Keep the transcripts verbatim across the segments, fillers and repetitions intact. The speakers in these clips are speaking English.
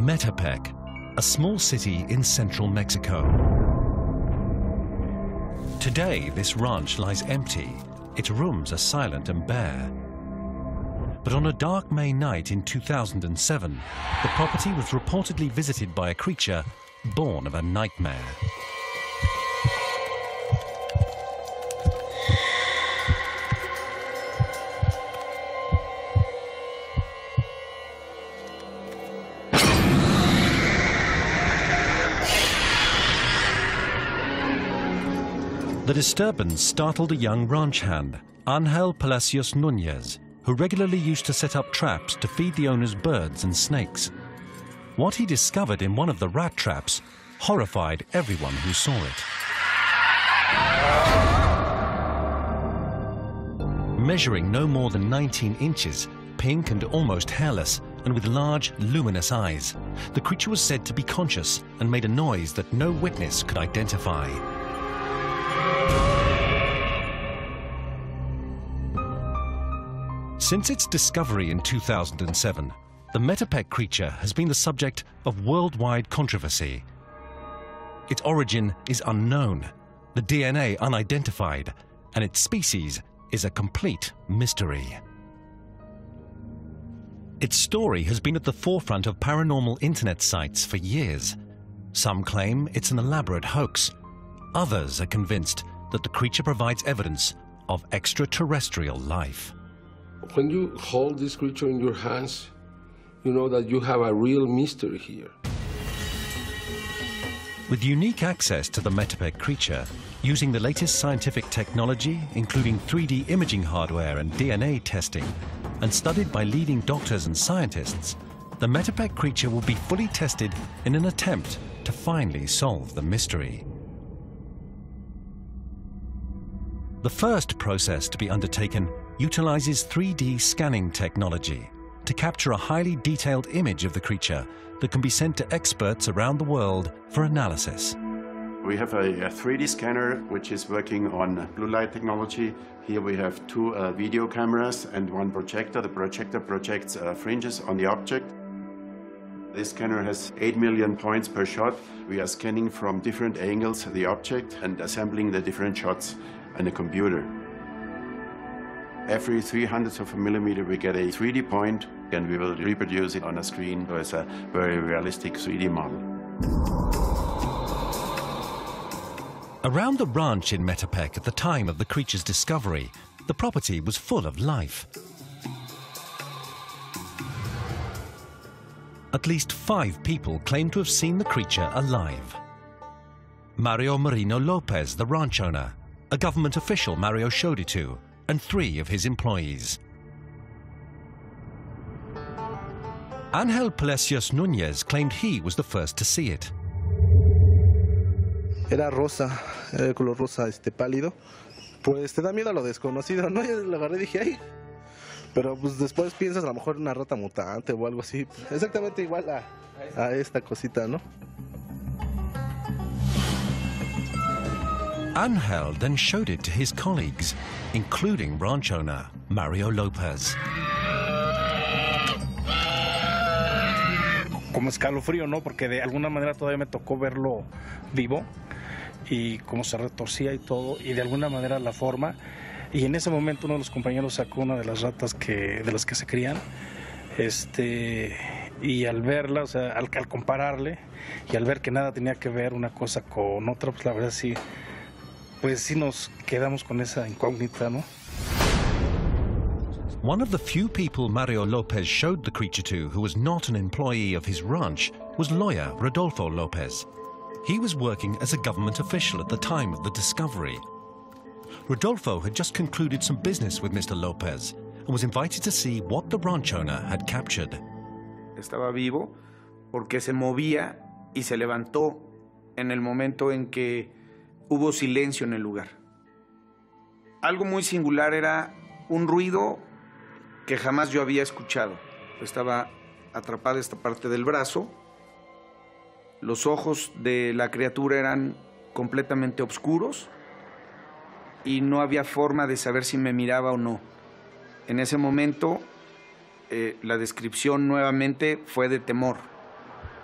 Metepec, a small city in central Mexico. Today, this ranch lies empty. Its rooms are silent and bare. But on a dark May night in two thousand seven, the property was reportedly visited by a creature born of a nightmare. The disturbance startled a young ranch hand, Ángel Palacios Núñez, who regularly used to set up traps to feed the owner's birds and snakes. What he discovered in one of the rat traps horrified everyone who saw it. Measuring no more than nineteen inches, pink and almost hairless, and with large, luminous eyes, the creature was said to be conscious and made a noise that no witness could identify. Since its discovery in two thousand seven, the Metepec creature has been the subject of worldwide controversy. Its origin is unknown, the D N A unidentified, and its species is a complete mystery. Its story has been at the forefront of paranormal internet sites for years. Some claim it's an elaborate hoax. Others are convinced that the creature provides evidence of extraterrestrial life. When you hold this creature in your hands, you know that you have a real mystery here. With unique access to the Metepec creature, using the latest scientific technology, including three D imaging hardware and D N A testing, and studied by leading doctors and scientists, the Metepec creature will be fully tested in an attempt to finally solve the mystery. The first process to be undertaken utilizes three D scanning technology to capture a highly detailed image of the creature that can be sent to experts around the world for analysis. We have a, a three D scanner which is working on blue light technology. Here we have two uh, video cameras and one projector. The projector projects uh, fringes on the object. This scanner has eight million points per shot. We are scanning from different angles the object and assembling the different shots on the computer. Every three hundredths of a millimeter we get a three D point, and we will reproduce it on a screen, so it's a very realistic three D model. Around the ranch in Metepec at the time of the creature's discovery, the property was full of life. At least five people claim to have seen the creature alive. Mario Marino Lopez, the ranch owner, a government official Mario showed it to, and three of his employees. Ángel Palacios Núñez claimed he was the first to see it. Era rosa, era de color rosa este pálido. Pues te da miedo a lo desconocido, ¿no? Yo lo agarré y dije, ¡ay! Pero pues después piensas a lo mejor en una rata mutante o algo así. Exactamente igual a, a esta cosita, ¿no? Ángel then showed it to his colleagues, including ranch owner Mario Lopez. Como escalofrío, ¿no? Porque de alguna manera todavía me tocó verlo vivo y cómo se retorcía y todo, y de alguna manera la forma. Y en ese momento uno de los compañeros sacó una de las ratas que, de las que se crían, este, y al verla, o sea, al, al compararle y al ver que nada tenía que ver una cosa con otra, pues la verdad sí, pues sí nos quedamos con esa incógnita, ¿no? One of the few people Mario Lopez showed the creature to who was not an employee of his ranch was lawyer Rodolfo Lopez. He was working as a government official at the time of the discovery. Rodolfo had just concluded some business with Mister Lopez and was invited to see what the ranch owner had captured. Estaba vivo porque se movía y se levantó en el momento en que hubo silencio en el lugar. Algo muy singular era un ruido que jamás yo había escuchado. Estaba atrapada esta parte del brazo. Los ojos de la criatura eran completamente oscuros y no había forma de saber si me miraba o no. En ese momento, eh, la descripción nuevamente fue de temor.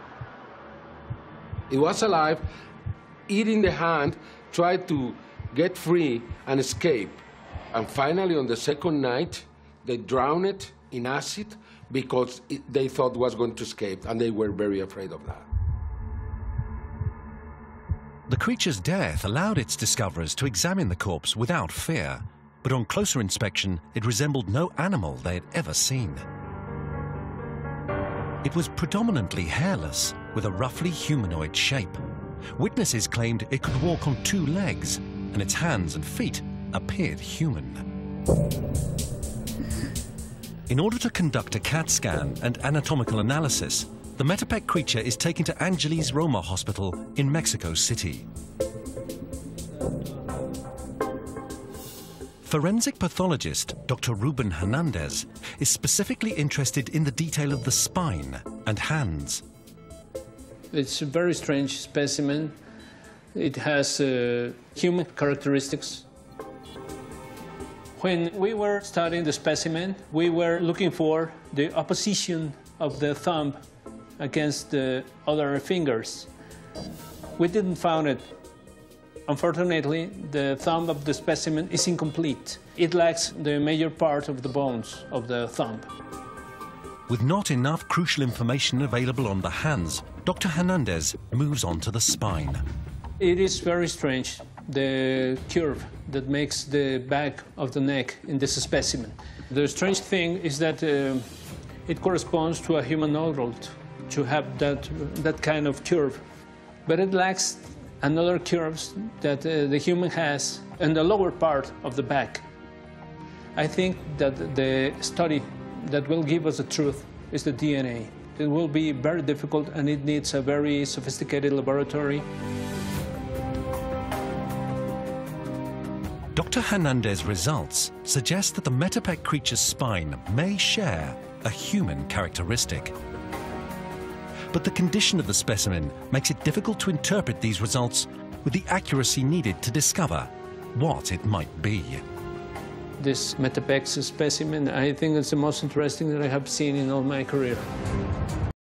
It was alive, eating the hand, tried to get free and escape. And finally, on the second night, they drowned it in acid because it, they thought it was going to escape, and they were very afraid of that. The creature's death allowed its discoverers to examine the corpse without fear, but on closer inspection, it resembled no animal they had ever seen. It was predominantly hairless, with a roughly humanoid shape. Witnesses claimed it could walk on two legs, and its hands and feet appeared human. In order to conduct a CAT scan and anatomical analysis, the Metepec creature is taken to Angeles Roma Hospital in Mexico City. Forensic pathologist Doctor Ruben Hernandez is specifically interested in the detail of the spine and hands. It's a very strange specimen. It has uh, human characteristics. When we were studying the specimen, we were looking for the opposition of the thumb against the other fingers. We didn't find it. Unfortunately, the thumb of the specimen is incomplete. It lacks the major part of the bones of the thumb. With not enough crucial information available on the hands, Doctor Hernandez moves on to the spine. It is very strange, the curve that makes the back of the neck in this specimen. The strange thing is that uh, it corresponds to a humanoid to have that, that kind of curve. But it lacks another curves that uh, the human has in the lower part of the back. I think that the study that will give us the truth is the D N A. It will be very difficult, and it needs a very sophisticated laboratory. Doctor Hernandez's results suggest that the Metepec creature's spine may share a human characteristic. But the condition of the specimen makes it difficult to interpret these results with the accuracy needed to discover what it might be. This Metepec specimen, I think it's the most interesting that I have seen in all my career.